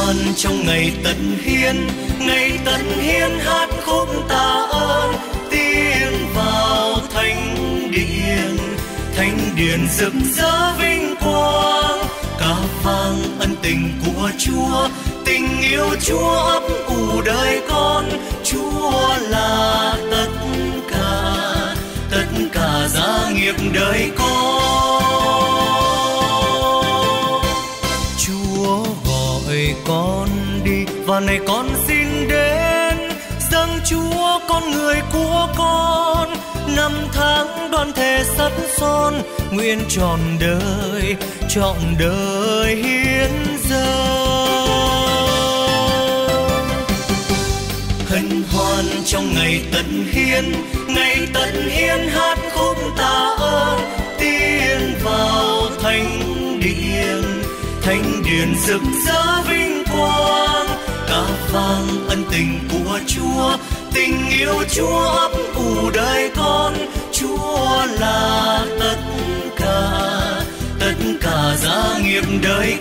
hoan trong ngày tận hiến hát khúc tạ ơn, tiến vào thánh điện rực rỡ vinh quang, ca vang ân tình của Chúa, tình yêu Chúa ấp ủ đời con. Chúa là tất cả gia nghiệp đời con. Chúa gọi con đi và này con xin đến, dâng Chúa con người của con. Năm tháng đoàn thể sắt son, nguyện trọn đời hiến dâng. Hân hoan trong ngày tận hiến hát khúc tạ ơn, tiến vào thánh điện rực rỡ vinh quang, ca vang ân tình của Chúa, tình yêu Chúa ấp ủ đời con. Chúa là tất cả gia nghiệp đời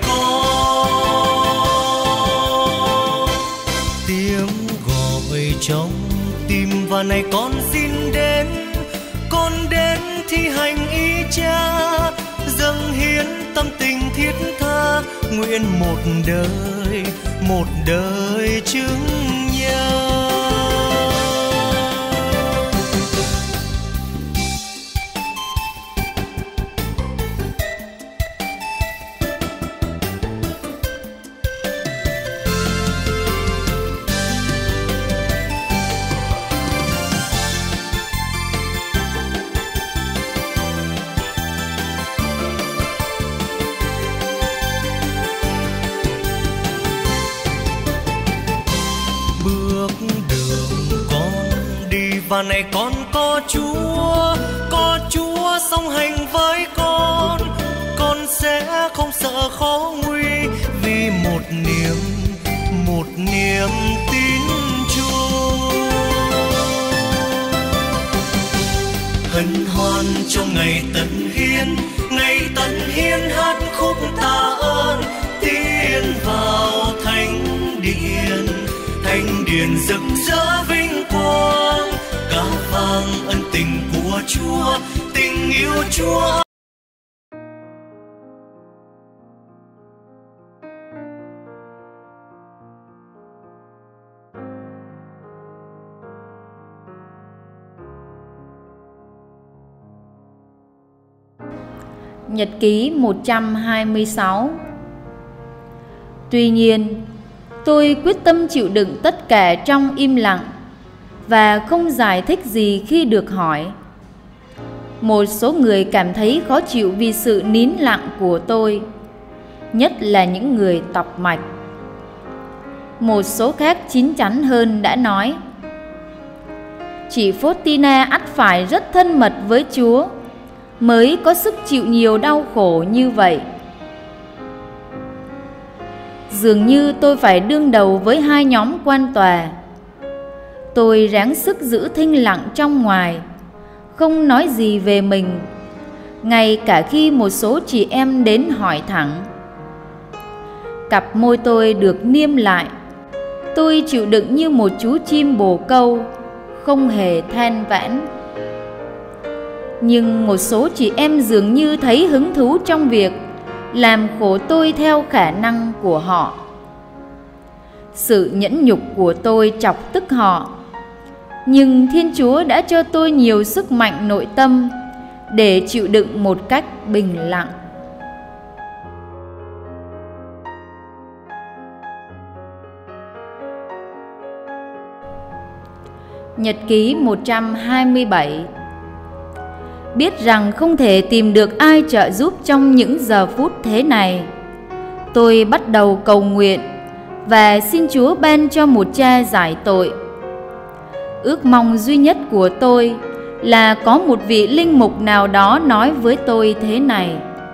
con. Tiếng gọi trong tim và này con xin đến, con đến thi hành ý Cha, dâng hiến tâm tình thiết tha, nguyện một đời chứng nhân. Và này con có Chúa song hành với con sẽ không sợ khó nguy, vì một niềm tin Chúa. Hân hoan trong ngày tận hiến hát khúc tạ ơn, tiến vào thánh điện rực rỡ vinh quang, ca vang ân tình của Chúa, tình yêu Chúa. Nhật ký 126. Tuy nhiên, tôi quyết tâm chịu đựng tất cả trong im lặng và không giải thích gì khi được hỏi. Một số người cảm thấy khó chịu vì sự nín lặng của tôi, nhất là những người tọc mạch. Một số khác chín chắn hơn đã nói: chị Faustina ắt phải rất thân mật với Chúa mới có sức chịu nhiều đau khổ như vậy. Dường như tôi phải đương đầu với hai nhóm quan tòa. Tôi ráng sức giữ thinh lặng trong ngoài, không nói gì về mình, ngay cả khi một số chị em đến hỏi thẳng. Cặp môi tôi được niêm lại. Tôi chịu đựng như một chú chim bồ câu, không hề than vãn. Nhưng một số chị em dường như thấy hứng thú trong việc làm khổ tôi theo khả năng của họ. Sự nhẫn nhục của tôi chọc tức họ, nhưng Thiên Chúa đã cho tôi nhiều sức mạnh nội tâm để chịu đựng một cách bình lặng. Nhật ký 127. Biết rằng không thể tìm được ai trợ giúp trong những giờ phút thế này, tôi bắt đầu cầu nguyện và xin Chúa ban cho một cha giải tội. Ước mong duy nhất của tôi là có một vị linh mục nào đó nói với tôi thế này: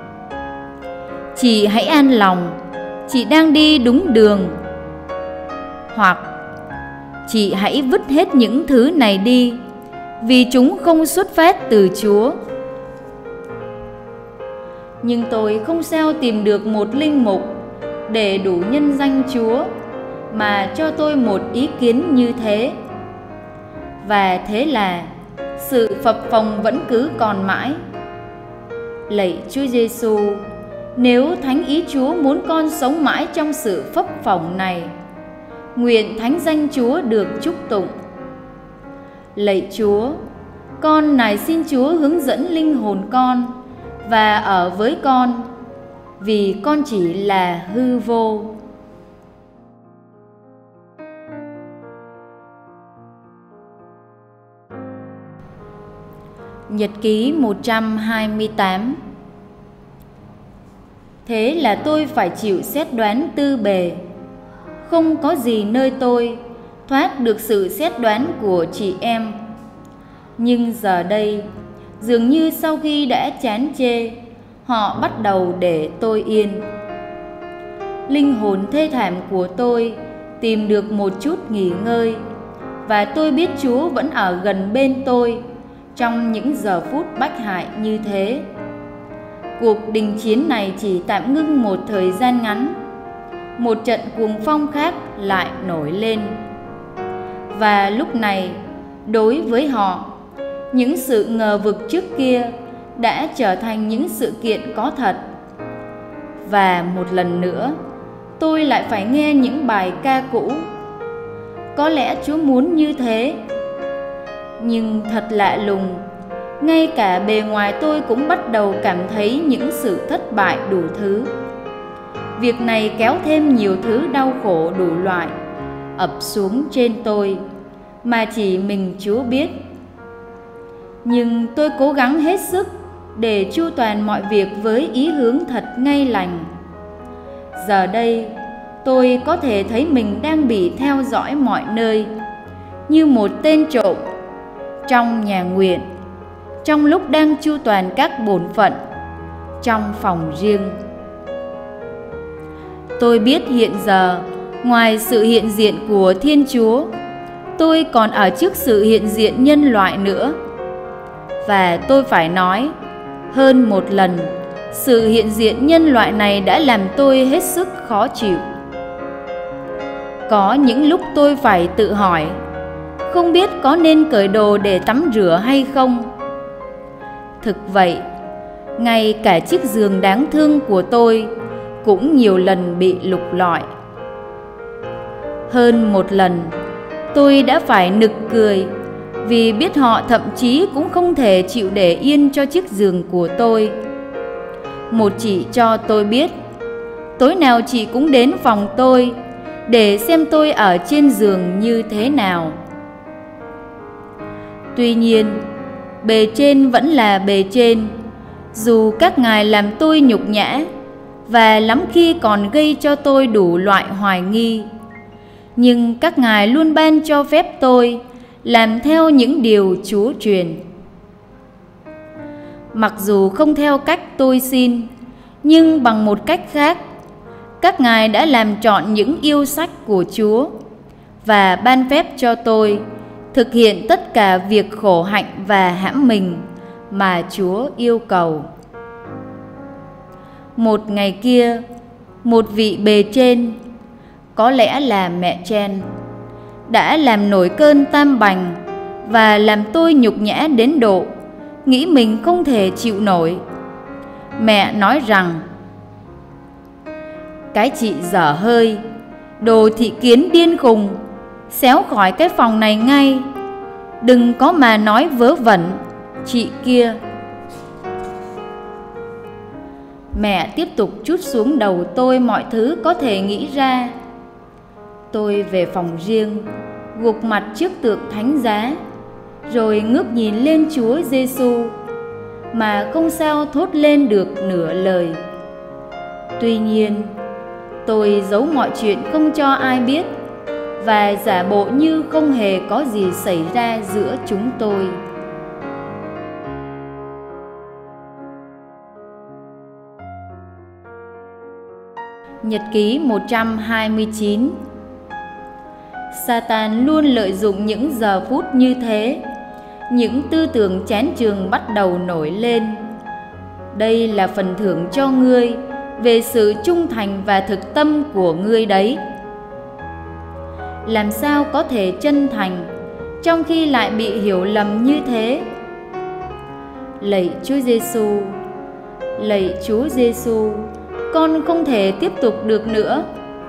chị hãy an lòng, chị đang đi đúng đường. Hoặc chị hãy vứt hết những thứ này đi, vì chúng không xuất phát từ Chúa. Nhưng tôi không sao tìm được một linh mục, để đủ nhân danh Chúa mà cho tôi một ý kiến như thế. Và thế là sự phập phồng vẫn cứ còn mãi. Lạy Chúa Giêsu, nếu thánh ý Chúa muốn con sống mãi trong sự phập phồng này, nguyện thánh danh Chúa được chúc tụng. Lạy Chúa, con nài xin Chúa hướng dẫn linh hồn con và ở với con, vì con chỉ là hư vô. Nhật ký 128. Thế là tôi phải chịu xét đoán tư bề. Không có gì nơi tôi thoát được sự xét đoán của chị em. Nhưng giờ đây, dường như sau khi đã chán chê, họ bắt đầu để tôi yên. Linh hồn thê thảm của tôi tìm được một chút nghỉ ngơi, và tôi biết Chúa vẫn ở gần bên tôi trong những giờ phút bách hại như thế. Cuộc đình chiến này chỉ tạm ngưng một thời gian ngắn. Một trận cuồng phong khác lại nổi lên. Và lúc này, đối với họ, những sự ngờ vực trước kia đã trở thành những sự kiện có thật. Và một lần nữa, tôi lại phải nghe những bài ca cũ. Có lẽ Chúa muốn như thế. Nhưng thật lạ lùng, ngay cả bề ngoài tôi cũng bắt đầu cảm thấy những sự thất bại đủ thứ. Việc này kéo thêm nhiều thứ đau khổ đủ loại ập xuống trên tôi mà chỉ mình Chúa biết. Nhưng tôi cố gắng hết sức để chu toàn mọi việc với ý hướng thật ngay lành. Giờ đây, tôi có thể thấy mình đang bị theo dõi mọi nơi, như một tên trộm trong nhà nguyện, trong lúc đang chu toàn các bổn phận trong phòng riêng. Tôi biết hiện giờ, ngoài sự hiện diện của Thiên Chúa, tôi còn ở trước sự hiện diện nhân loại nữa. Và tôi phải nói, hơn một lần, sự hiện diện nhân loại này đã làm tôi hết sức khó chịu. Có những lúc tôi phải tự hỏi, không biết có nên cởi đồ để tắm rửa hay không. Thực vậy, ngay cả chiếc giường đáng thương của tôi cũng nhiều lần bị lục lọi. Hơn một lần, tôi đã phải nực cười vì biết họ thậm chí cũng không thể chịu để yên cho chiếc giường của tôi. Một chị cho tôi biết, tối nào chị cũng đến phòng tôi để xem tôi ở trên giường như thế nào. Tuy nhiên, bề trên vẫn là bề trên, dù các ngài làm tôi nhục nhã và lắm khi còn gây cho tôi đủ loại hoài nghi. Nhưng các ngài luôn ban cho phép tôi làm theo những điều Chúa truyền. Mặc dù không theo cách tôi xin, nhưng bằng một cách khác, các ngài đã làm trọn những yêu sách của Chúa và ban phép cho tôi thực hiện tất cả việc khổ hạnh và hãm mình mà Chúa yêu cầu. Một ngày kia, một vị bề trên, có lẽ là mẹ Chen, đã làm nổi cơn tam bành và làm tôi nhục nhã đến độ nghĩ mình không thể chịu nổi. Mẹ nói rằng, cái chị dở hơi, đồ thị kiến điên khùng, xéo khỏi cái phòng này ngay, đừng có mà nói vớ vẩn, chị kia. Mẹ tiếp tục trút xuống đầu tôi mọi thứ có thể nghĩ ra. Tôi về phòng riêng, gục mặt trước tượng thánh giá, rồi ngước nhìn lên Chúa Giêsu mà không sao thốt lên được nửa lời. Tuy nhiên, tôi giấu mọi chuyện không cho ai biết và giả bộ như không hề có gì xảy ra giữa chúng tôi. Nhật ký 129. Satan luôn lợi dụng những giờ phút như thế. Những tư tưởng chán chường bắt đầu nổi lên. Đây là phần thưởng cho ngươi về sự trung thành và thực tâm của ngươi đấy. Làm sao có thể chân thành trong khi lại bị hiểu lầm như thế? Lạy Chúa Giêsu, lạy Chúa Giêsu, con không thể tiếp tục được nữa.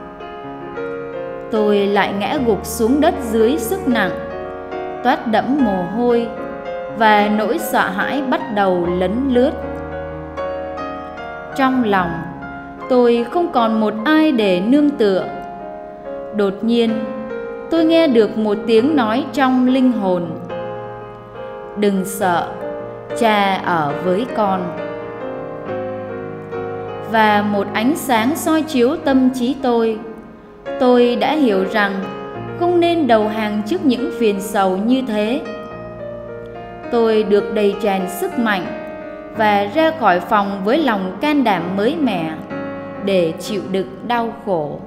Tôi lại ngã gục xuống đất dưới sức nặng, toát đẫm mồ hôi, và nỗi sợ hãi bắt đầu lấn lướt. Trong lòng tôi không còn một ai để nương tựa. Đột nhiên tôi nghe được một tiếng nói trong linh hồn: đừng sợ, Cha ở với con. Và một ánh sáng soi chiếu tâm trí tôi đã hiểu rằng không nên đầu hàng trước những phiền sầu như thế. Tôi được đầy tràn sức mạnh và ra khỏi phòng với lòng can đảm mới mẻ để chịu đựng đau khổ.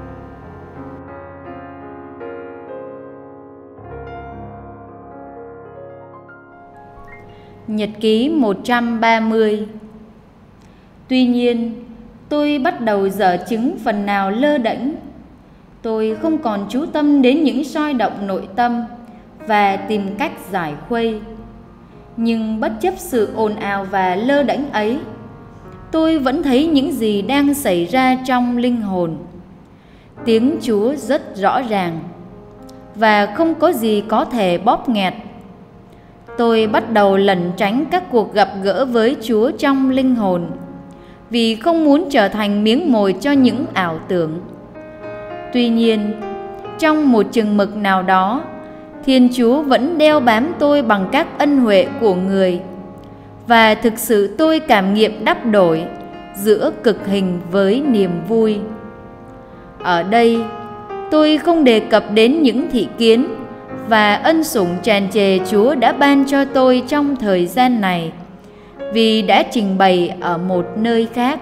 Nhật ký 130. Tuy nhiên, tôi bắt đầu dở chứng phần nào lơ đễnh. Tôi không còn chú tâm đến những soi động nội tâm và tìm cách giải khuây. Nhưng bất chấp sự ồn ào và lơ đễnh ấy, tôi vẫn thấy những gì đang xảy ra trong linh hồn. Tiếng Chúa rất rõ ràng và không có gì có thể bóp nghẹt. Tôi bắt đầu lẩn tránh các cuộc gặp gỡ với Chúa trong linh hồn, vì không muốn trở thành miếng mồi cho những ảo tưởng. Tuy nhiên, trong một chừng mực nào đó, Thiên Chúa vẫn đeo bám tôi bằng các ân huệ của người, và thực sự tôi cảm nghiệm đắp đổi giữa cực hình với niềm vui. Ở đây, tôi không đề cập đến những thị kiến và ân sủng tràn trề Chúa đã ban cho tôi trong thời gian này, vì đã trình bày ở một nơi khác.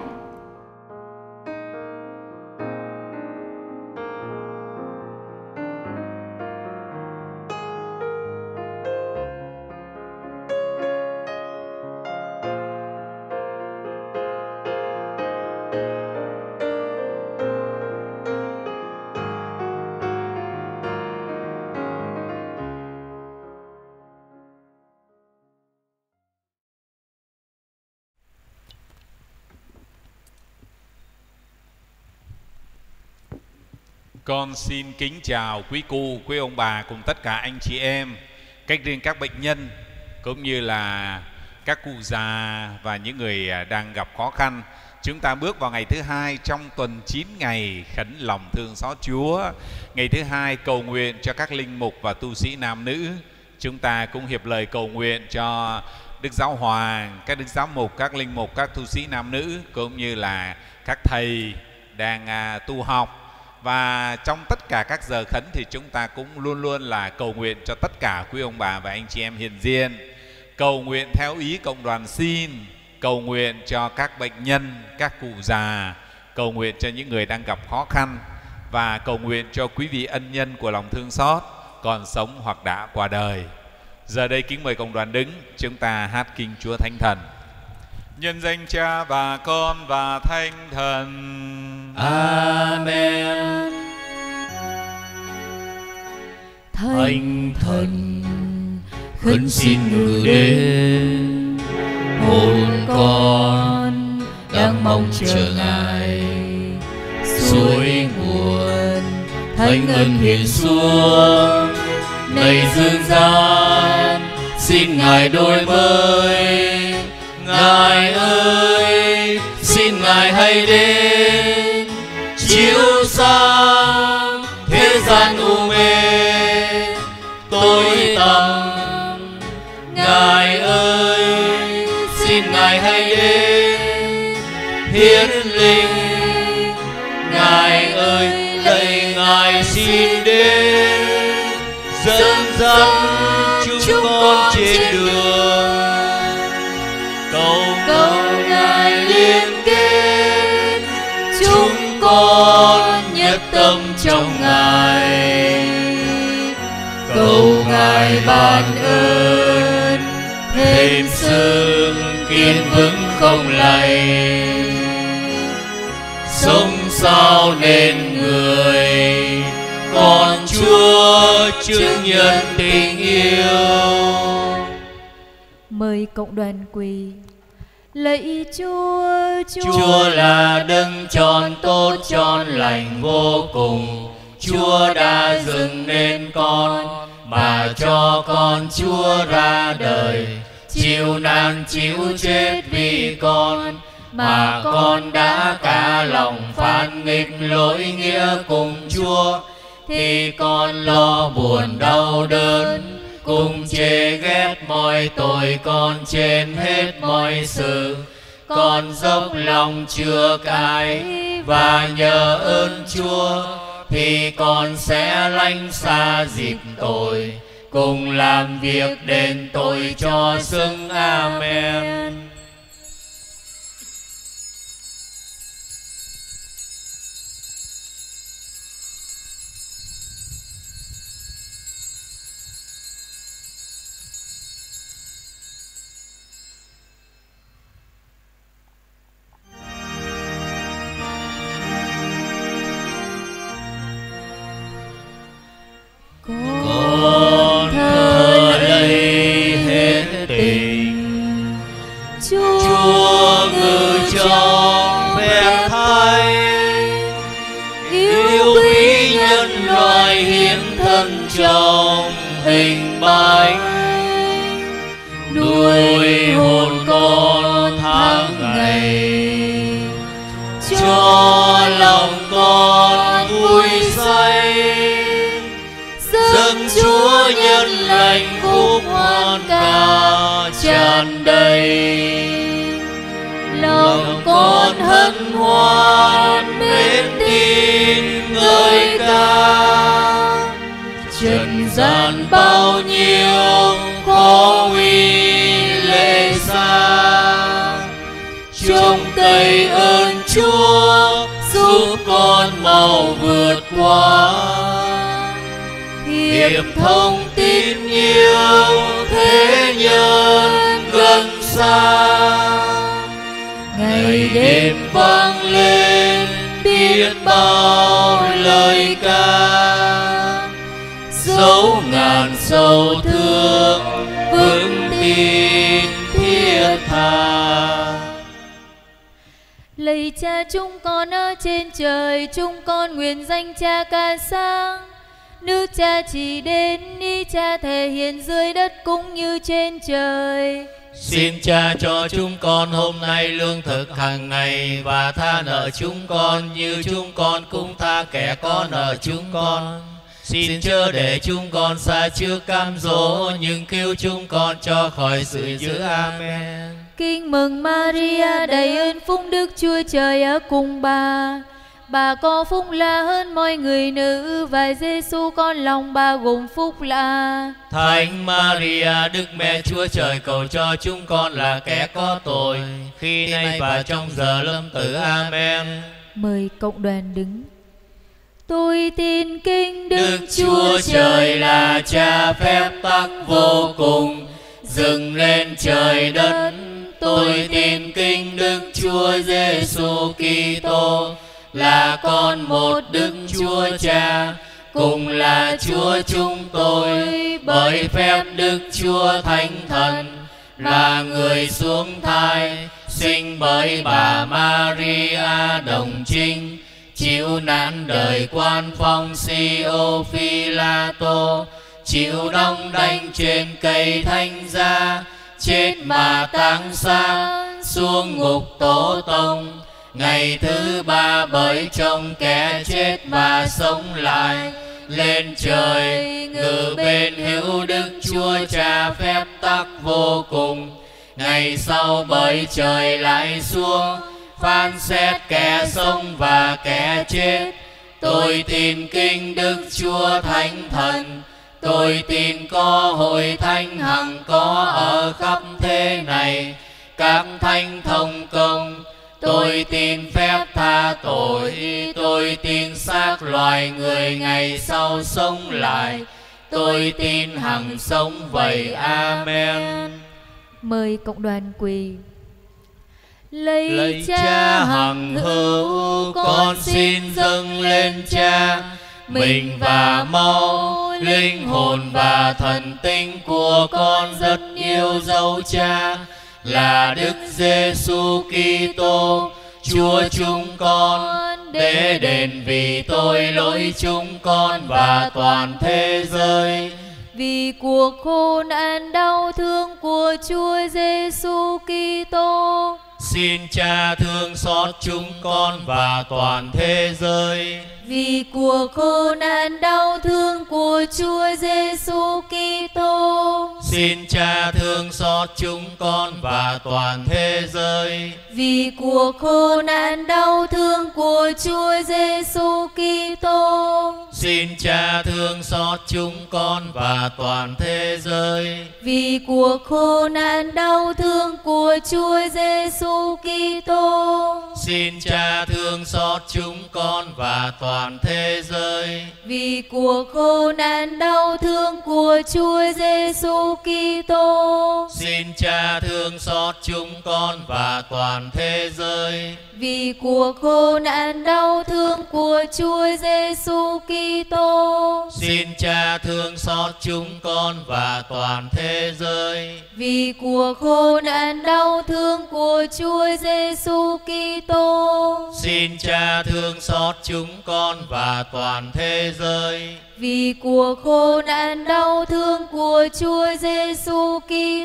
Con xin kính chào quý cụ, quý ông bà cùng tất cả anh chị em, cách riêng các bệnh nhân cũng như là các cụ già và những người đang gặp khó khăn. Chúng ta bước vào ngày thứ hai trong tuần 9 ngày khấn lòng thương xót Chúa. Ngày thứ hai cầu nguyện cho các linh mục và tu sĩ nam nữ. Chúng ta cũng hiệp lời cầu nguyện cho Đức Giáo Hoàng, các Đức Giám mục, các linh mục, các tu sĩ nam nữ cũng như là các thầy đang tu học. Và trong tất cả các giờ khấn thì chúng ta cũng luôn luôn là cầu nguyện cho tất cả quý ông bà và anh chị em hiền diên. Cầu nguyện theo ý cộng đoàn xin, cầu nguyện cho các bệnh nhân, các cụ già, cầu nguyện cho những người đang gặp khó khăn, và cầu nguyện cho quý vị ân nhân của lòng thương xót còn sống hoặc đã qua đời. Giờ đây kính mời cộng đoàn đứng, chúng ta hát kinh Chúa Thánh Thần. Nhân danh Cha và Con và Thánh Thần. Amen. Thánh Thần khấn xin ngự đến, hồn con đang mong chờ Ngài. Suối nguồn thánh ân hiện xuống, này dương gian xin Ngài đổi mới. Ngài ơi, xin Ngài hãy đến, chiếu sáng thế gian u mê tối tăm. Ngài ơi, xin Ngài hãy đến, hiến linh. Ngài ơi, lạy Ngài xin đến, dẫn dắt chúng con trên đường. Cầu Ngài liên kết chúng con nhất tâm trong Ngài. Cầu Ngài ban ơn thêm sức kiên vững không lay. sống sao nên người. Con Chúa chứng nhân tình yêu. Mời cộng đoàn quỳ. Lạy Chúa, Chúa là đấng tròn tốt tròn lành vô cùng. Chúa đã dựng nên con mà cho con Chúa ra đời, chịu nạn chịu chết vì con, mà con đã cả lòng phản nghịch lỗi nghĩa cùng Chúa, thì con lo buồn đau đớn, cùng chê ghét mọi tội con trên hết mọi sự. Con dốc lòng chữa cải và nhờ ơn Chúa, thì con sẽ lánh xa dịp tội, cùng làm việc đền tội cho xứng. Amen. Con thờ lạy hết tình, Chúa ngự trong phép thai, yêu quý nhân loại hiến thân trong hình bánh, nuôi hồn con tháng ngày, cho lòng con vui say. Dâng Chúa nhân lành phúc hoan ca tràn đầy, lòng con hân hoan mến tin ngợi ca. Trần gian bao nhiêu khó nguy lệ xa, trông cậy ơn Chúa giúp con mau vượt qua. Hiệp thông tin yêu thế nhân gần xa, ngày đêm vang lên biết bao lời ca. Dấu ngàn sầu thương vững tin thiết tha. Lạy Cha chúng con ở trên trời, chúng con nguyện danh Cha ca sáng. Nước Cha chỉ đến, ý Cha thể hiện dưới đất cũng như trên trời. Xin Cha cho chúng con hôm nay lương thực hàng ngày, và tha nợ chúng con như chúng con cũng tha kẻ có nợ chúng con. Xin chớ để chúng con sa trước cám dỗ, nhưng cứu chúng con cho khỏi sự dữ. Amen. Kinh mừng Maria đầy ơn phúc, Đức Chúa Trời ở cùng bà. Bà có phúc lạ hơn mọi người nữ, và Giêsu con lòng bà gồm phúc lạ. Thánh Maria Đức Mẹ Chúa Trời, cầu cho chúng con là kẻ có tội, khi nay và trong giờ lâm tử. Amen. Mời cộng đoàn đứng. Tôi tin kính Đức Chúa Trời là Cha phép tắc vô cùng, dựng lên trời đất. Tôi tin kính Đức Chúa Giêsu Kitô là con một Đức Chúa Cha, cùng là Chúa chúng tôi, bởi phép Đức Chúa Thánh Thần, là người xuống thai, sinh bởi bà Maria đồng trinh, chịu nạn đời quan phong Sio Phi-la-tô, chịu đóng đanh trên cây thánh giá, chết mà táng xác, xuống ngục tổ tông. Ngày thứ ba bởi trong kẻ chết và sống lại, lên trời ngự bên hữu Đức Chúa Cha phép tắc vô cùng. Ngày sau bởi trời lại xuống, phán xét kẻ sống và kẻ chết. Tôi tin kính Đức Chúa Thánh Thần. Tôi tin có hội thánh hằng có ở khắp thế này, các thánh thông công. Tôi tin phép tha tội. Tôi tin xác loài người ngày sau sống lại. Tôi tin hằng sống vậy. Amen. Mời cộng đoàn quỳ. Lạy Cha hằng hữu, con xin dâng lên Cha mình và máu, linh hồn và thần tinh của con rất yêu dấu Cha là Đức Giêsu Kitô, Chúa chúng con, để đền vì tội lỗi chúng con và toàn thế giới. Vì cuộc khổ nạn đau thương của Chúa Giêsu Kitô, xin Cha thương xót chúng con và toàn thế giới. Vì cuộc khổ nạn đau thương của Chúa Giêsu Kitô, xin Cha thương xót chúng con và toàn thế giới. Vì cuộc khổ nạn đau thương của Chúa Giêsu Kitô, xin Cha thương xót chúng con và toàn thế giới. Vì cuộc khổ nạn đau thương của Chúa Giêsu Kitô, xin Cha thương xót chúng con và toàn thế giới. Vì cuộc khổ nạn đau thương của Chúa Giêsu Kitô, xin Cha thương xót chúng con và toàn thế giới. Vì cuộc khổ nạn đau thương của Chúa Giêsu Kitô, xin Cha thương xót chúng con và toàn thế giới. Vì cuộc khổ nạn đau thương của Chúa Giêsu Kitô, xin Cha thương xót chúng con và toàn thế giới. Vì cuộc khổ nạn đau thương của Chúa Giêsu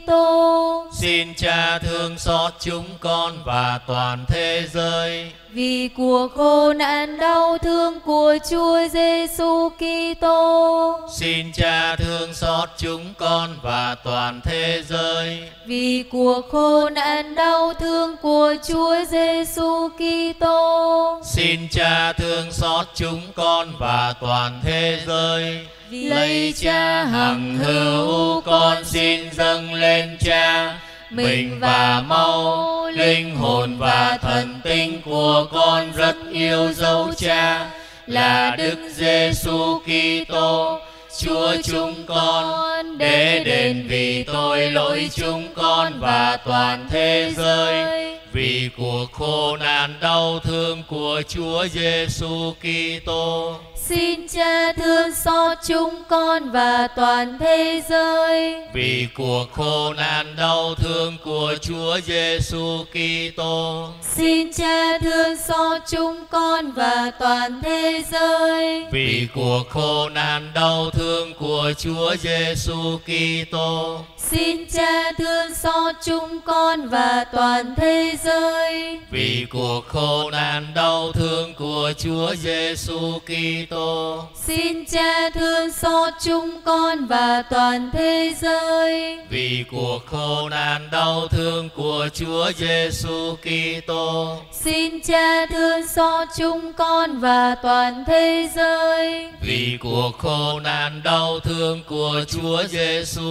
Kitô, xin Cha thương xót chúng con và toàn thế giới. Vì cuộc khổ nạn đau thương của Chúa Giêsu Kitô, xin Cha thương xót chúng con và toàn thế giới. Vì cuộc khổ nạn đau thương của Chúa Giêsu Kitô, xin Cha thương xót chúng con và toàn thế giới. Lạy Cha hằng hữu, con xin dâng lên Cha mình và máu, linh hồn và thần tinh của con rất yêu dấu Cha là Đức Giêsu Kitô, Chúa chúng con, để đền vì tội lỗi chúng con và toàn thế giới. Vì cuộc khổ nạn đau thương của Chúa Giêsu Kitô, xin Cha thương xót chúng con và toàn thế giới. Vì cuộc khổ nạn đau thương của Chúa Giêsu Kitô, xin Cha thương xót chúng con và toàn thế giới. Vì cuộc khổ nạn đau thương của Chúa Giêsu Kitô, xin Cha thương xót chúng con và toàn thế giới. Vì cuộc khổ nạn đau thương của Chúa Giêsu Kitô, xin Cha thương xót chúng con và toàn thế giới. Vì cuộc khổ nạn đau thương của Chúa Giêsu Kitô, xin Cha thương xót chúng con và toàn thế giới. Vì cuộc khổ nạn đau thương của Chúa Giêsu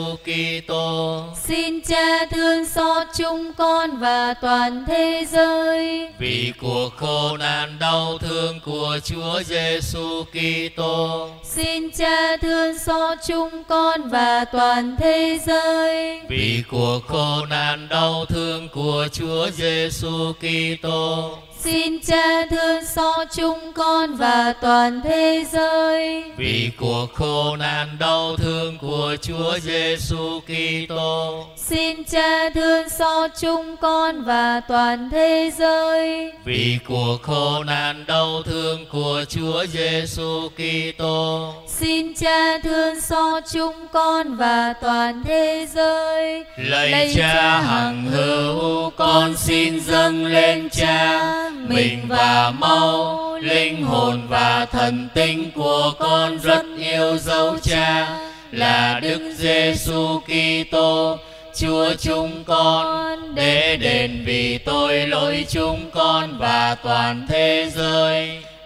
Kitô, xin Cha thương xót chúng con và toàn thế giới. Vì cuộc khổ nạn đau thương của Chúa Giêsu Kitô, xin Cha thương xót chúng con và toàn thế giới. Vì cuộc khổ nạn đau thương của Chúa Giêsu Kitô, xin Cha thương xót chúng con và toàn thế giới. Vì cuộc khổ nạn đau thương của Chúa Giêsu Kitô, xin Cha thương xót chúng con và toàn thế giới. Vì cuộc khổ nạn đau thương của Chúa Giêsu Kitô, xin Cha thương xót chúng con và toàn thế giới. Lạy Cha hằng hữu, con xin dâng lên Cha mình và máu, linh hồn và thần tinh của con rất yêu dấu Cha là Đức Giêsu Kitô, Chúa chúng con, để đền vì tội lỗi chúng con và toàn thế giới.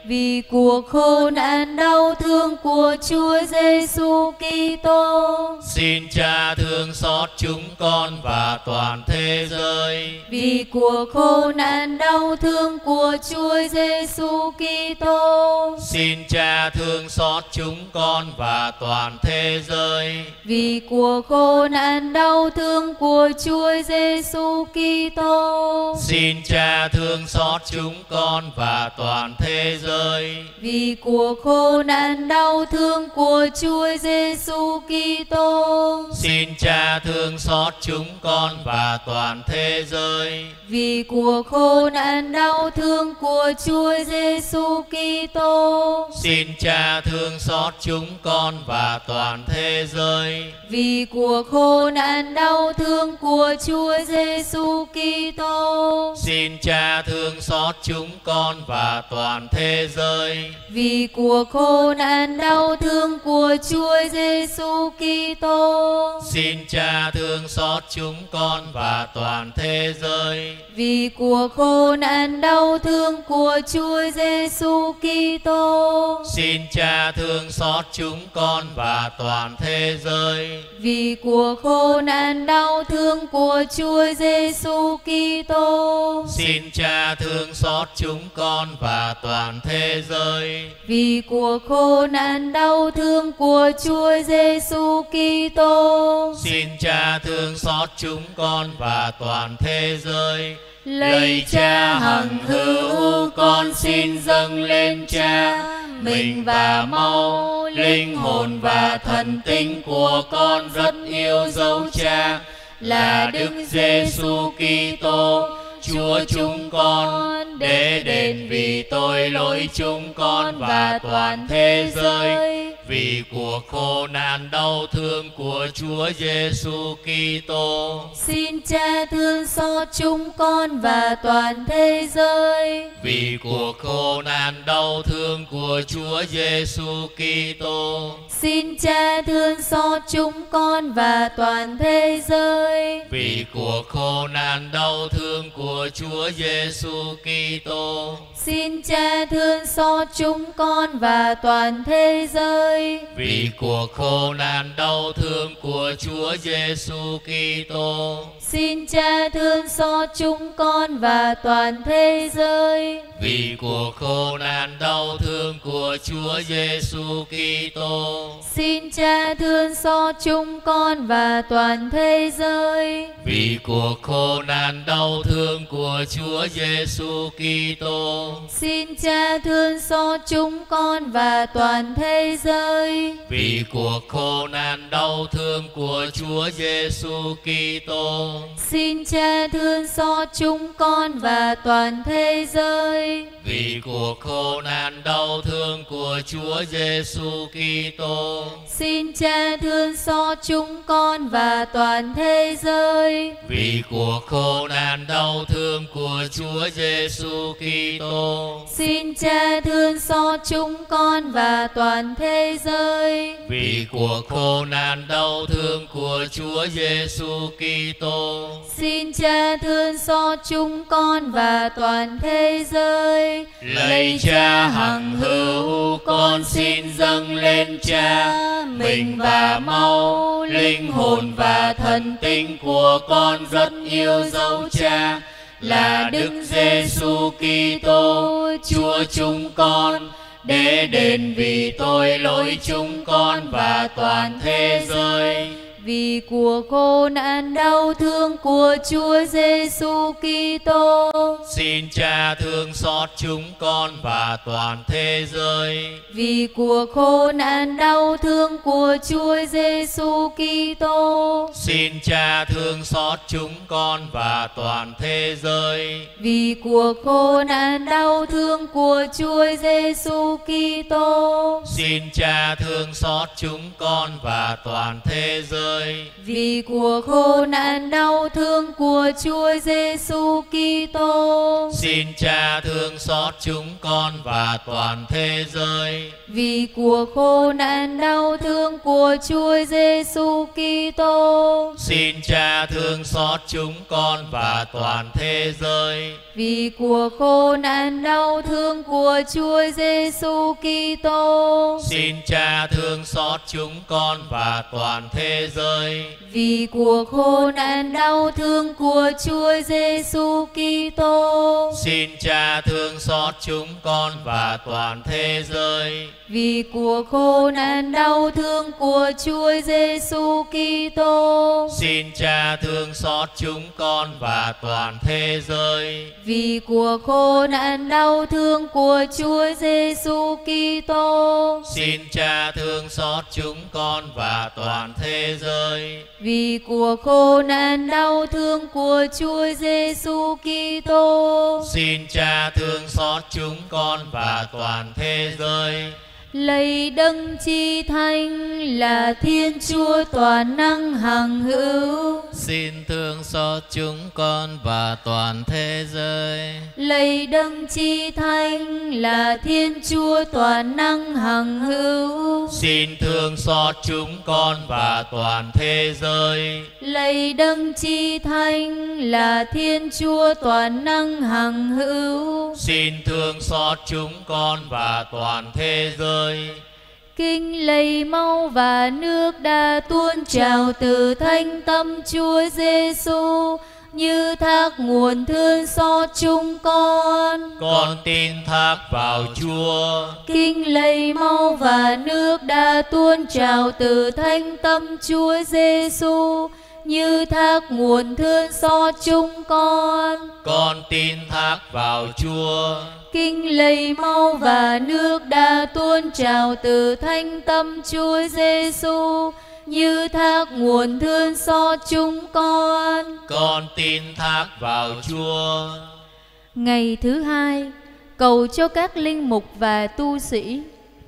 vì cuộc khổ nạn đau thương của Chúa Giêsu Kitô. Xin Cha thương xót chúng con và toàn thế giới, vì cuộc khổ nạn đau thương của Chúa Giêsu Kitô. Xin Cha thương xót chúng con và toàn thế giới, vì cuộc khổ nạn đau thương của Chúa Giêsu Kitô. Xin Cha thương xót chúng con và toàn thế giới, vì cuộc khổ nạn đau thương của Chúa Giêsu Kitô. Xin Cha thương xót chúng con và toàn thế giới, vì cuộc khổ nạn đau thương của Chúa Giêsu Kitô. Xin Cha thương xót chúng con và toàn thế giới, vì cuộc khổ nạn đau thương của Chúa Giêsu Kitô. Xin Cha thương xót chúng con và toàn thế giới, vì cuộc khổ nạn đau thương của Chúa Giêsu Kitô. Xin Cha thương xót chúng con và toàn thế giới, vì cuộc khổ nạn đau thương của Chúa Giêsu Kitô. Xin Cha thương xót chúng con và toàn thế giới, vì cuộc khổ nạn đau thương của Chúa Giêsu Kitô. Xin Cha thương xót chúng con và toàn thế giới, vì cuộc khổ nạn đau thương của Chúa Giêsu Kitô. Xin Cha thương xót chúng con và toàn thế giới. Lạy Cha hằng hữu, con xin dâng lên Cha mình và máu, linh hồn và thần tinh của con rất yêu dấu Cha là Đức Giêsu Kitô, Chúa chúng con, để đền vì tội lỗi chúng con và toàn thế giới. Vì cuộc khổ nạn đau thương của Chúa Giêsu Kitô, xin Cha thương xót chúng con và toàn thế giới. Vì cuộc khổ nạn đau thương của Chúa Giêsu Kitô, xin Cha thương xót chúng con và toàn thế giới. Vì cuộc khổ nạn đau thương của Chúa Giêsu Kitô, xin Cha thương xót chúng con và toàn thế giới. Vì cuộc khổ nạn đau thương của Chúa Giêsu Kitô, xin Cha thương xót chúng con và toàn thế giới. Vì cuộc khổ nạn đau thương của Chúa Giêsu Kitô, xin Cha thương xót chúng con và toàn thế giới. Vì cuộc khổ nạn đau thương của Chúa Giêsu Kitô, xin Cha thương xót chúng con và toàn thế giới. Vì cuộc khổ nạn đau thương của Chúa Giêsu Kitô, xin Cha thương xót chúng con và toàn thế giới. Vì cuộc khổ nạn đau thương của Chúa Giêsu Kitô, xin Cha thương xót chúng con và toàn thế giới. Vì cuộc khổ nạn đau thương của Chúa Giêsu Kitô, xin Cha thương xót chúng con và toàn thế giới. Vì cuộc khổ nạn đau thương của Chúa Giêsu Kitô, xin Cha thương xót chúng con và toàn thế giới. Lạy Cha hằng hữu, con xin dâng lên Cha mình và máu, linh hồn và thần tinh của con rất yêu dấu Cha là Đức Giêsu Kitô, Chúa chúng con, để đền vì tội lỗi chúng con và toàn thế giới. Vì cuộc khổ nạn đau thương của Chúa Giêsu Kitô, xin Cha thương xót chúng con và toàn thế giới. Vì cuộc khổ nạn đau thương của Chúa Giêsu Kitô, xin Cha thương xót chúng con và toàn thế giới. Vì cuộc khổ nạn đau thương của Chúa Giêsu Kitô, xin Cha thương xót chúng con và toàn thế giới. giới. Vì cuộc khổ nạn đau thương của Chúa Giêsu Kitô, Xin Cha thương xót chúng con và toàn thế giới. vì cuộc khổ nạn đau thương của Chúa Giêsu Kitô, Xin Cha thương xót chúng con và toàn thế giới. vì cuộc khổ nạn đau thương của Chúa Giêsu Kitô, Xin Cha thương xót chúng con và toàn thế giới. vì cuộc khổ nạn đau thương của Chúa Giêsu Kitô, Xin Cha thương xót chúng con và toàn thế giới. vì cuộc khổ nạn đau thương của Chúa Giêsu Kitô, Xin Cha thương xót chúng con và toàn thế giới. vì cuộc khổ nạn đau thương của Chúa Giêsu Kitô, Xin Cha thương xót chúng con và toàn thế giới. vì cuộc khổ nạn đau thương của Chúa Giêsu Kitô. Xin Cha thương xót chúng con và toàn thế giới. Lạy Đấng Chi Thánh là Thiên Chúa toàn năng hằng hữu, Xin thương xót chúng con và toàn thế giới. lạy Đấng Chi Thánh là Thiên Chúa toàn năng hằng hữu, Xin thương xót chúng con và toàn thế giới. lạy Đấng Chi Thánh là Thiên Chúa toàn năng hằng hữu. Xin thương xót chúng con và toàn thế giới. Kinh lạy máu và nước đã tuôn trào từ thánh tâm Chúa Giêsu như thác nguồn thương xót chúng con. Con tin thác vào Chúa. Kinh lạy máu và nước đã tuôn trào từ thánh tâm Chúa Giêsu như thác nguồn thương xót chúng con. Con tin thác vào Chúa. Kinh lạy máu và nước đã tuôn trào từ thánh tâm Chúa Giêsu như thác nguồn thương xót chúng con. Con tin thác vào Chúa. Ngày thứ hai, cầu cho các linh mục và tu sĩ.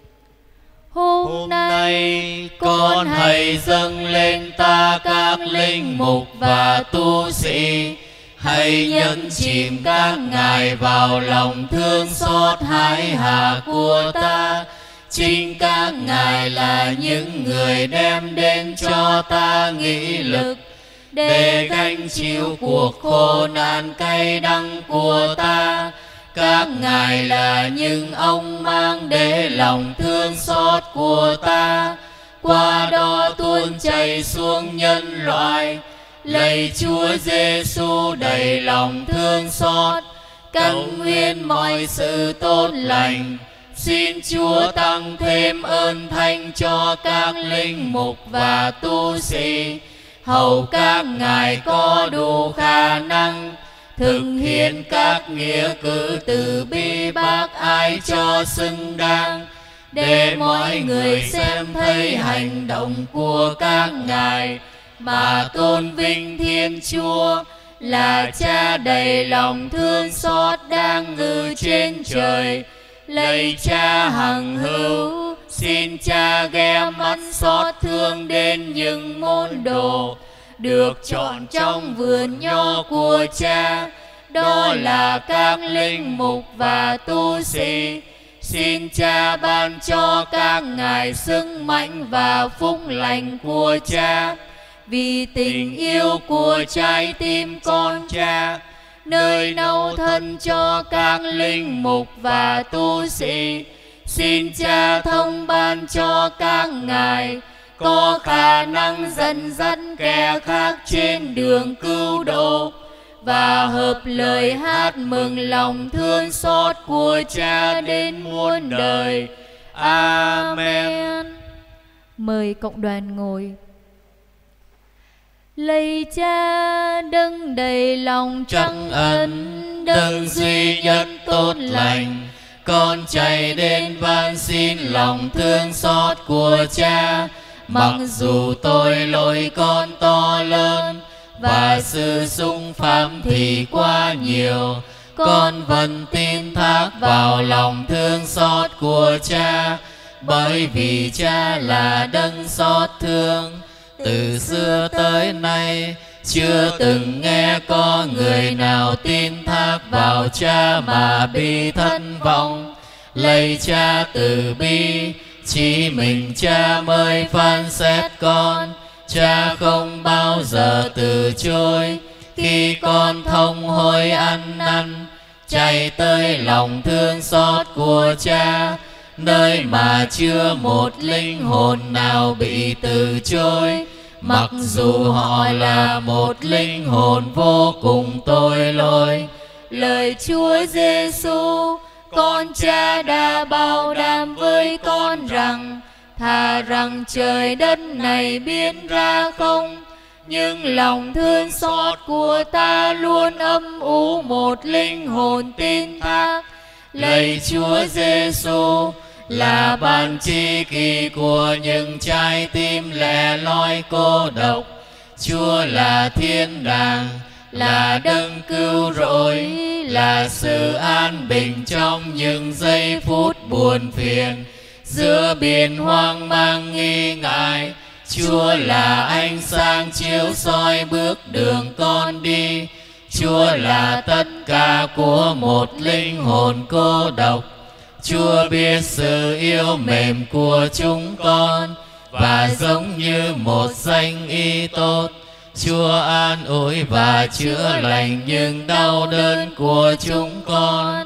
Hôm nay con hãy dâng lên ta các linh mục và tu sĩ, hãy nhấn chìm các ngài vào lòng thương xót hãi hà của ta. Chính các ngài là những người đem đến cho ta nghị lực để gánh chịu cuộc khổ nạn cay đắng của ta. Các ngài là những ông mang để lòng thương xót của ta, qua đó tuôn chảy xuống nhân loại. Lạy Chúa Giêsu đầy lòng thương xót, căn nguyên mọi sự tốt lành. Xin Chúa tăng thêm ơn thánh cho các linh mục và tu sĩ, hầu các ngài có đủ khả năng thực hiện các nghĩa cử từ bi bác ái cho xứng đáng, để mọi người xem thấy hành động của các ngài mà tôn vinh Thiên Chúa là Cha đầy lòng thương xót đang ngự trên trời. Lạy Cha hằng hữu, xin Cha ghé mắt xót thương đến những môn đồ được chọn trong vườn nho của Cha, đó là các linh mục và tu sĩ. Xin Cha ban cho các ngài sức mạnh và phúc lành của Cha, vì tình yêu của trái tim con Cha, nơi nấu thân cho các linh mục và tu sĩ. Xin Cha thông ban cho các ngài có khả năng dẫn dắt kẻ khác trên đường cứu độ, và hợp lời hát mừng lòng thương xót của Cha đến muôn đời. Amen. Mời cộng đoàn ngồi. Lạy Cha đấng đầy lòng trắc ân, đấng duy nhất tốt lành, con chạy đến van xin lòng thương xót của Cha. Mặc dù tôi lỗi con to lớn và sự xung phạm thì quá nhiều, con vẫn tin thác vào lòng thương xót của Cha, bởi vì Cha là đấng xót thương. từ xưa tới nay, chưa từng nghe có người nào tin thác vào Cha mà bị thất vọng. Lạy Cha từ bi, chỉ mình Cha mới phán xét con. Cha không bao giờ từ chối khi con thông hối ăn năn, chạy tới lòng thương xót của Cha, nơi mà chưa một linh hồn nào bị từ chối, mặc dù họ là một linh hồn vô cùng tội lỗi. Lời Chúa Giêsu, con Cha đã bảo đảm với con rằng, thà rằng trời đất này biến ra không, nhưng lòng thương xót của ta luôn âm u một linh hồn tin thác. Lạy Chúa Giêsu, là ban tri kỷ của những trái tim lẻ loi cô độc. Chúa là thiên đàng, là đấng cứu rỗi, là sự an bình trong những giây phút buồn phiền. Giữa biển hoang mang nghi ngại, Chúa là ánh sáng chiếu soi bước đường con đi. Chúa là tất cả của một linh hồn cô độc. Chúa biết sự yêu mềm của chúng con, và giống như một danh y tốt, Chúa an ủi và chữa lành những đau đớn của chúng con.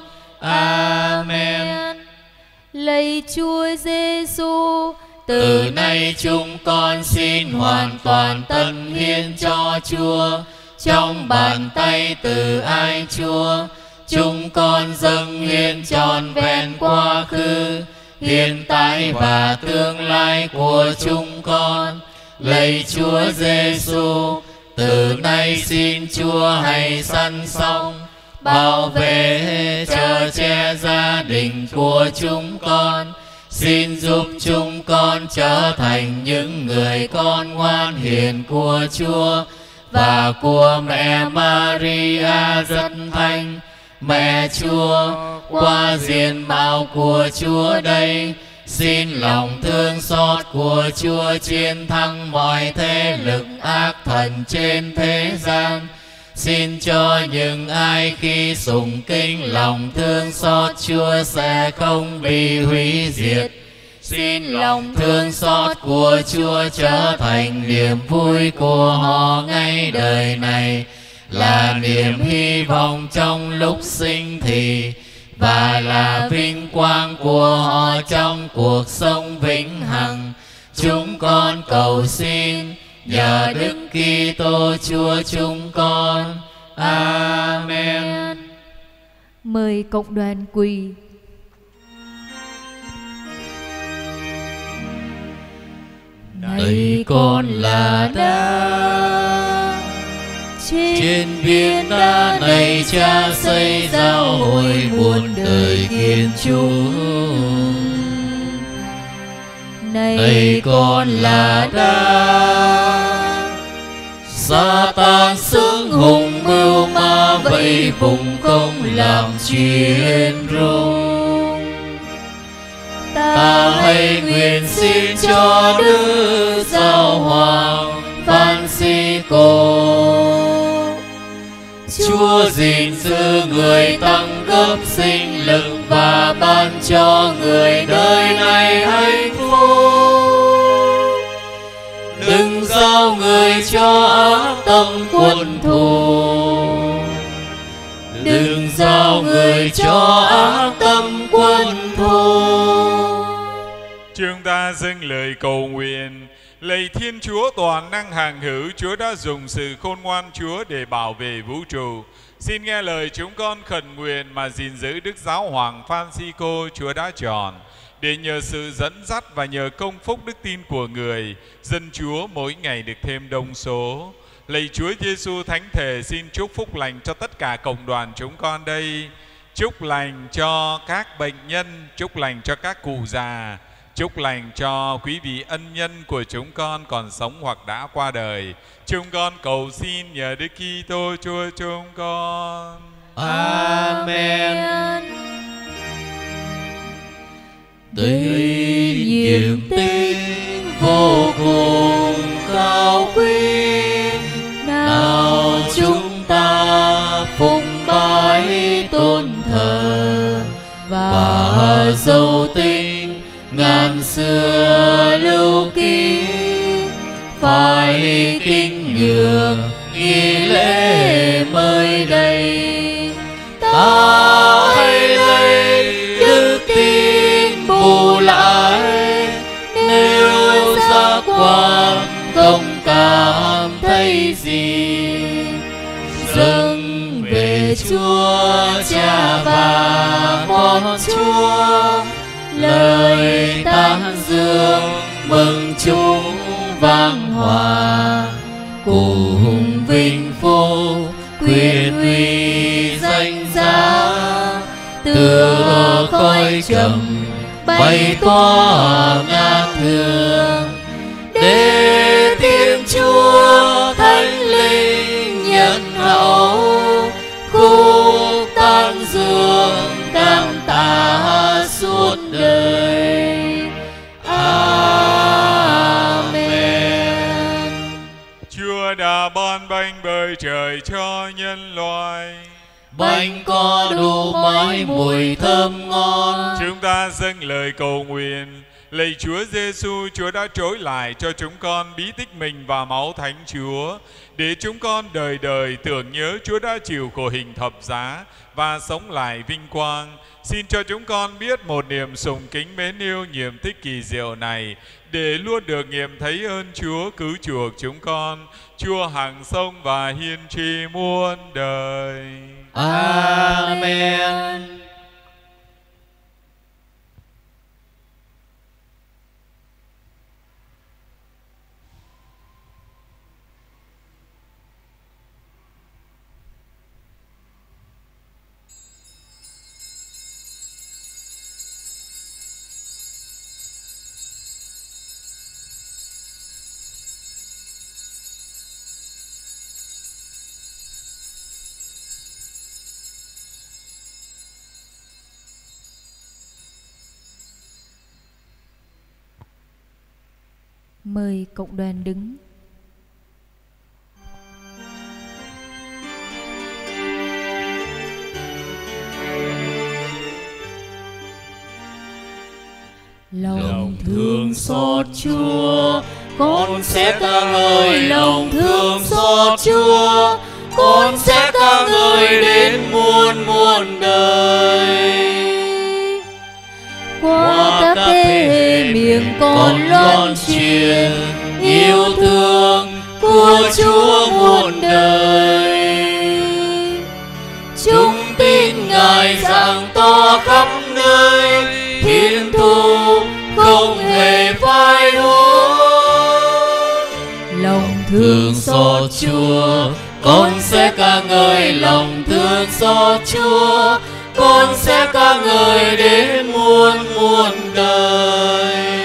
Amen. Lạy Chúa Giêsu, từ nay chúng con xin hoàn toàn tận hiến cho Chúa. Trong bàn tay từ ái Chúa, chúng con dâng hiến trọn vẹn quá khứ, hiện tại và tương lai của chúng con. Lạy Chúa Giêsu, từ nay xin Chúa hãy săn song, bảo vệ chở che gia đình của chúng con. Xin giúp chúng con trở thành những người con ngoan hiền của Chúa và của mẹ Maria rất thánh. Mẹ Chúa, qua diện mạo của Chúa đây, xin lòng thương xót của Chúa chiến thắng mọi thế lực ác thần trên thế gian. Xin cho những ai khi sùng kính lòng thương xót Chúa sẽ không bị hủy diệt. Xin lòng thương xót của Chúa trở thành niềm vui của họ ngay đời này, là niềm hy vọng trong lúc sinh thì, và là vinh quang của họ trong cuộc sống vĩnh hằng. Chúng con cầu xin nhờ Đức Kitô Chúa chúng con. Amen. Mời cộng đoàn quỳ. Này con là đá, trên viên đá này Cha xây giáo hội muôn đời Thiên Chúa. Này con là đá, Sa-tan xứng hùng mưu ma vậy vùng không làm chuyện rung. Ta hãy nguyện xin cho Đức Giáo Hoàng Francisco, Chúa gìn giữ người tăng gấp sinh lực và ban cho người đời này hạnh phúc. Đừng giao người cho ác tâm quân thù, đừng giao người cho ác tâm quân thù. Chúng ta dâng lời cầu nguyện. Lạy Thiên Chúa toàn năng hàng hữu, Chúa đã dùng sự khôn ngoan Chúa để bảo vệ vũ trụ. Xin nghe lời chúng con khẩn nguyện mà gìn giữ Đức Giáo Hoàng Francisco Chúa đã chọn, để nhờ sự dẫn dắt và nhờ công phúc đức tin của người, dân Chúa mỗi ngày được thêm đông số. Lạy Chúa Giêsu Thánh Thể, xin chúc phúc lành cho tất cả cộng đoàn chúng con đây. Chúc lành cho các bệnh nhân, chúc lành cho các cụ già, chúc lành cho quý vị ân nhân của chúng con còn sống hoặc đã qua đời. Chúng con cầu xin nhờ Đức Kitô Chúa chúng con. Amen. Tuy nhiệm tín vô cùng cao quý. Nào chúng ta phụng bái tôn thờ và dấu tích ngàn xưa lưu ký, phải kính nhường nghi lễ mới đây. Ta hãy lấy đức tin bù lại, nếu giác quan không cảm thấy gì, dâng về Chúa Cha và con Chúa lời tán dương mừng chúng vang hòa, cùng vinh phúc quyền uy danh giá, tựa khói trầm bay tỏa ngát hương, để tiếng Chúa Thánh Linh nhân hậu, khúc tán dương cảm tạ suốt đời. Amen. Chúa đã ban bánh bởi trời cho nhân loại, Bánh có đủ mọi mùi thơm ngon. Chúng ta dâng lời cầu nguyện. Lạy Chúa Giêsu, Chúa đã trối lại cho chúng con bí tích mình và máu Thánh Chúa, để chúng con đời đời tưởng nhớ Chúa đã chịu khổ hình thập giá và sống lại vinh quang. Xin cho chúng con biết một niềm sùng kính mến yêu nhiệm tích kỳ diệu này, để luôn được nghiệm thấy ơn Chúa cứu chuộc chúng con. Chúa hằng sống và hiên tri muôn đời. Amen. Mời cộng đoàn đứng. Lòng thương xót Chúa, con sẽ ca ngợi lòng thương xót Chúa, con sẽ ca ngợi đến muôn muôn đời. Qua các thế hệ miệng con loan truyền yêu thương của Chúa muôn đời. Chúng tin Ngài giảng to khắp nơi, thiên thu không hề phai uổng. lòng Thương xót Chúa, con sẽ ca ngợi lòng thương xót Chúa, con sẽ ca ngợi đến muôn muôn đời.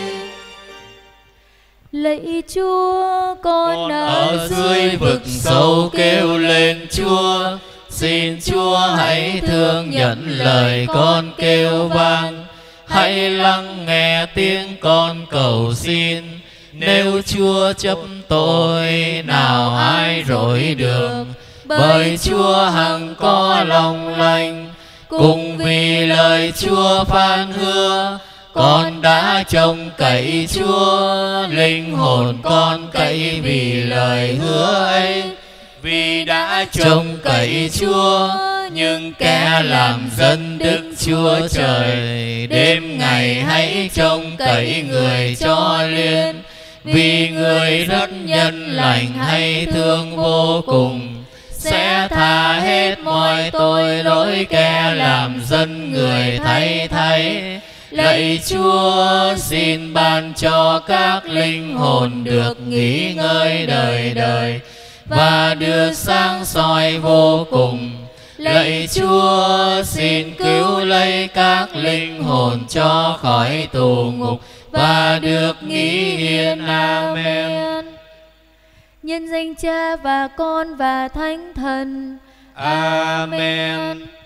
Lạy Chúa, con ở dưới vực sâu kêu lên Chúa, xin Chúa hãy thương nhận lời con kêu vang, hãy lắng nghe tiếng con cầu xin. Nếu Chúa chấp tội, nào ai rỗi được, bởi Chúa hằng có lòng lành. Cùng vì lời Chúa phán hứa, con đã trông cậy Chúa, linh hồn con cậy vì lời hứa ấy. Vì đã trông cậy Chúa, nhưng kẻ làm dân Đức Chúa Trời, đêm ngày hãy trông cậy người cho liên. Vì người rất nhân lành hay thương vô cùng, sẽ tha hết mọi tội lỗi kẻ làm dân người thay thay. Lạy Chúa, xin ban cho các linh hồn được nghỉ ngơi đời đời và được sáng soi vô cùng. Lạy Chúa, xin cứu lấy các linh hồn cho khỏi tù ngục và được nghỉ yên. Amen. nhân danh Cha và Con và Thánh Thần. Amen.